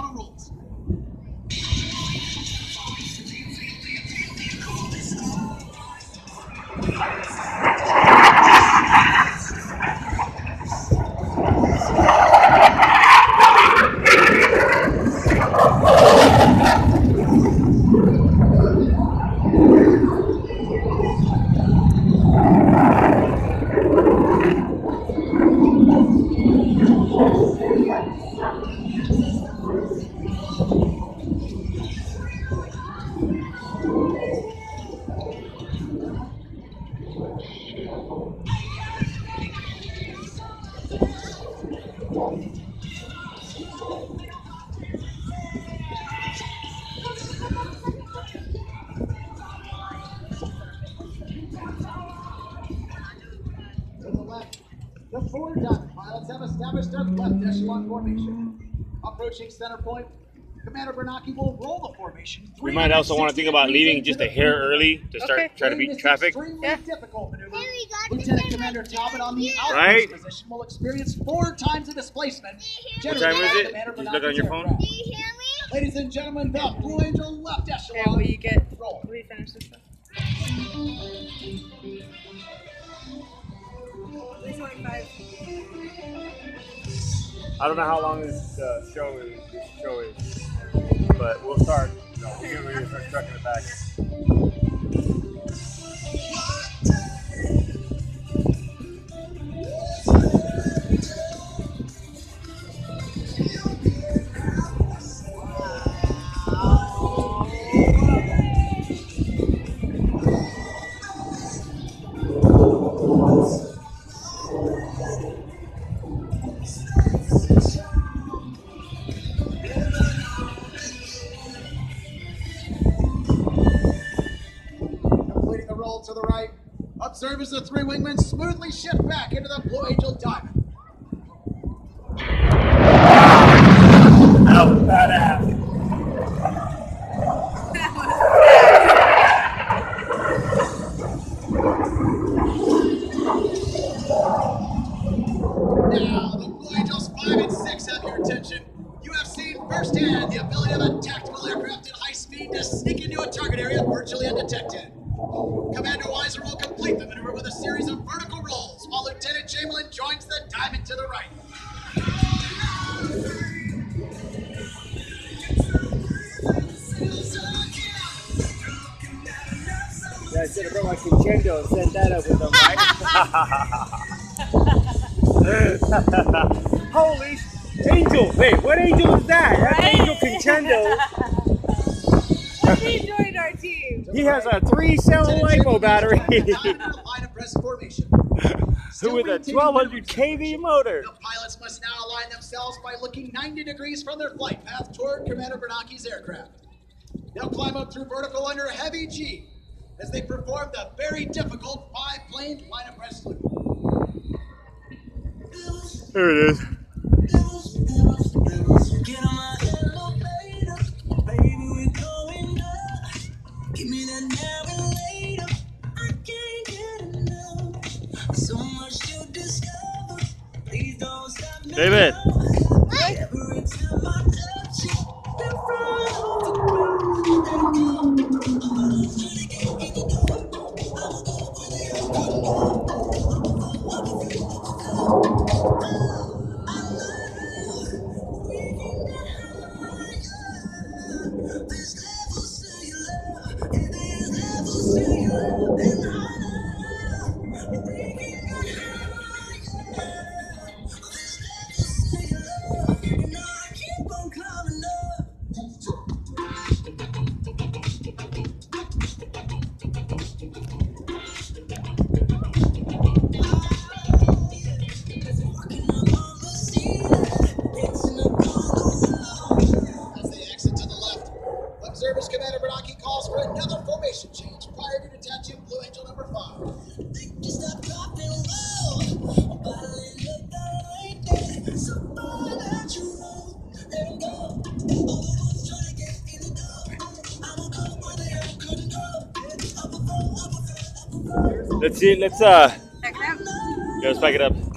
our rolls. The four Diamond pilots have established their left echelon formation. Approaching center point, Commander Bernacchi will roll the formation. We might also want to think about leaving just a hair early to start trying to beat traffic. Difficult maneuver. Lieutenant Commander Talbot on the outpost position will experience 4 times the displacement. What time is it? Just look on your phone. Do you hear me? Ladies and gentlemen, the Blue Angel left echelon. Yeah, will you get roll. will you finish this stuff? I don't know how long this show is, but we'll start. We'll get ready to start trucking it back. To the right. Observe as the 3 wingmen smoothly shift back into the Blue Angel Diamond. That was badass. Now, the Blue Angels 5 and 6 have your attention. You have seen firsthand the ability of a tactical aircraft at high speed to sneak into a target area virtually undetected. Commander Weiser will complete the maneuver with a series of vertical rolls, while Lieutenant Chamberlain joins the Diamond to the right. Yeah, I should have brought my Conchendo and sent that up with them, right? Holy Angel! Wait, what angel is that? That's Angel Conchendo. He joined our team. He has a 3-cell LiPo battery. Line of press formation. With a 1200 kV motor. The pilots must now align themselves by looking 90 degrees from their flight path toward Commander Bernacchi's aircraft. They'll climb up through vertical under heavy G as they perform the very difficult 5-plane line of press loop. There it is. Get on my elevator, baby, we're going up. Give me that navigator, I can't get enough. So much to discover, please don't stop me. David. Every time I touch you, in front of the crowd, and go. I'm trying to get in the door. I will go where they are good. There's levels to your love, and there's levels to your love, and higher. We can get higher. There's levels to your love, and I keep on climbing up. Walking up on the ceiling, dancing up on the wall. As they exit to the left, observers Commander Bernacchi calls for another formation change prior to detaching Blue Angel number 5. Think you stop, drop, and roll. I'm bottling up the lightning, so far that you roll. There we go. All the ones trying to get in the door. I will go where they are couldn't go. Up above, up above, up above. Let's see. Let's Check it out. let's pack it up.